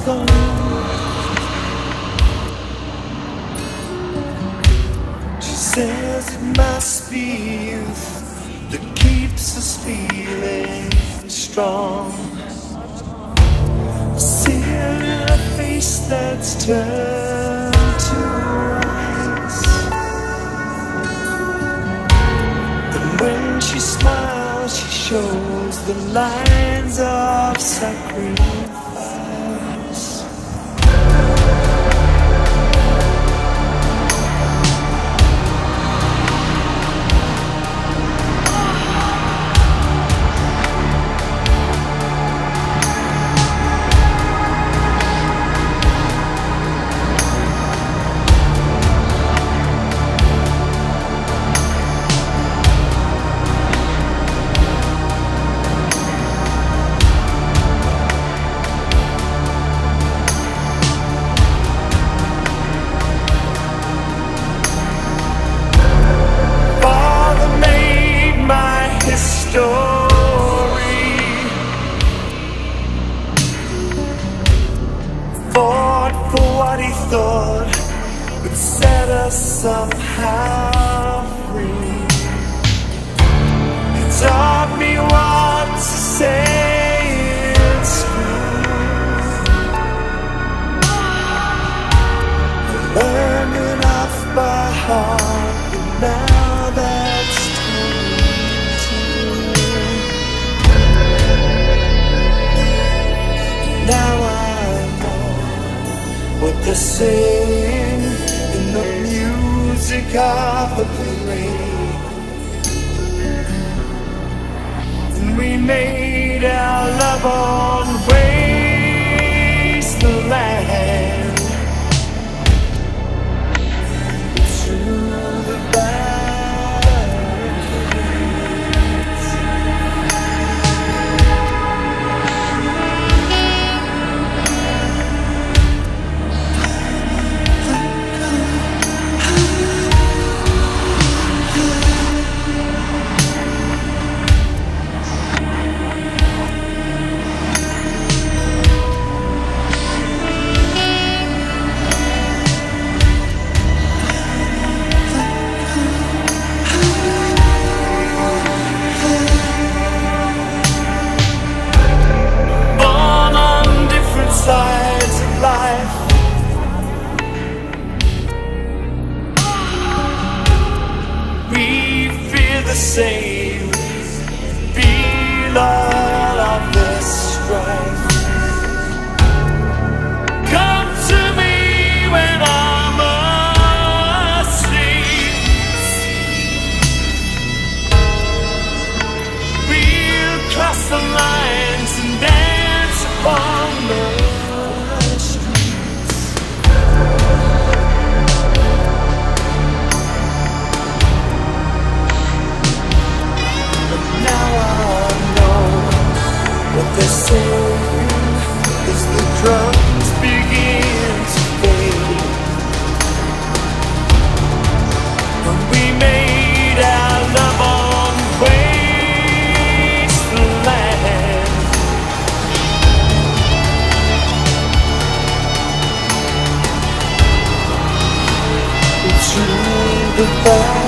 She says it must be youth that keeps us feeling strong. I see her in a face that's turned to ice, and when she smiles she shows the lines of sacrifice. Somehow free. He taught me what to say in school. I learned it off by heart, but now that's now I know what they're saying in the music of the parade. And we made our love on wasteland through the barricades. Sides of life, we feel the same, feel all of this strife. Come to me when I'm asleep. We'll cross the lines and dance upon the what they're saying as the drums begin to fade. When we made our love on wasteland, through the fire.